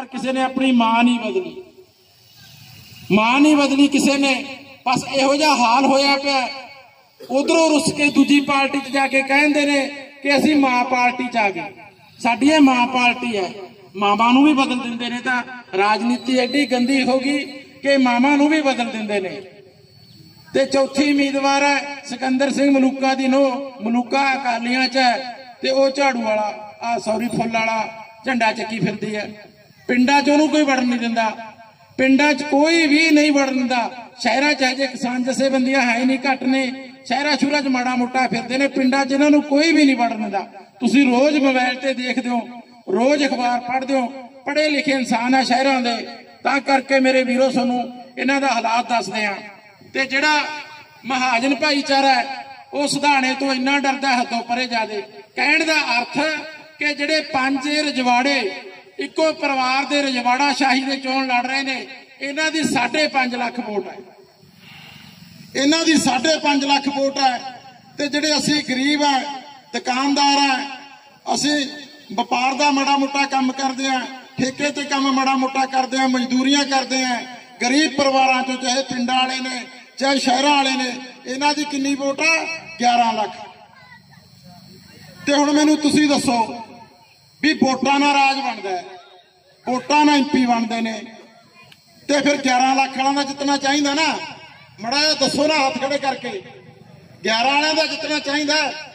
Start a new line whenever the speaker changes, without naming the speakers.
पर किसी ने अपनी मां नहीं बदली, मां नहीं बदली किसी ने। बस इहो जिहा हाल होया पिया। उधरों रुस के दूजी पार्टी च जाके कहंदे ने कि असीं मां पार्टी च आ गए, साडी ये मां पार्टी है। मावां नूं भी बदल दिंदे ने। तां राजनीति एडी गंदी हो गई कि मावां नूं भी बदल दिंदे ने। ते चौथी उम्मीदवार है सिकंदर सिंह मलूका दी नूं, मलूका अकालियां च है ते ओह झाड़ू वाला सॉरी फुल वाला झंडा चक्की फिरदी है। पिंडां च ओहनूं कोई वड़न नहीं दिंदा, पिंडां च कोई भी नहीं वड़न दिंदा। शहरां च अजे किसान जथेबंदियां है ही नहीं, घट ने। शहरां शूरां च माड़ा मोटा फिरदे ने, पिंडां च इन्हां नूं कोई भी नहीं वड़न दिंदा। तुसीं रोज मोबाइल ते देखदे हो, रोज अखबार पढ़दे हो, पढ़े लिखे इंसान है शहरां दे। तां करके मेरे वीरो तुहानूं इन्हां दा हालात दसदे आ। ते जिहड़ा महाजन भाईचारा है वह सिधाणे तो इन्ना डरदा हदों परे जादे। कहण दा अर्थ कि जिहड़े 5 रजवाड़े इक्को परिवार दे रजवाड़ा शाही दे चोण लड़ रहे ने, इन्हां दी 5.5 लाख वोट है, इन्हां दी 5.5 लाख वोट है। ते जिहड़े असीं गरीब है, दुकानदार है, असीं व्यापार दा माड़ा मोटा काम करदे आ, ठेके ते काम माड़ा मोटा करदे आ, मजदूरियां करदे आ, गरीब परिवारां चों चाहे पिंडां वाले ने चाहे शहरां वाले ने, इन्हां दी किन्नी वोट है? 11 लाख। ते हुण मैनूं तुसीं दसो भी वोटां नाल राज बनदा है, वोटां नाल MP बनदे ने, ते फिर 11 लाख वालियां दा जितना चाहिदा ना, मड़ा जिहा दसो ना हाथ खड़े करके, 11 वालियां दा जितना चाहिदा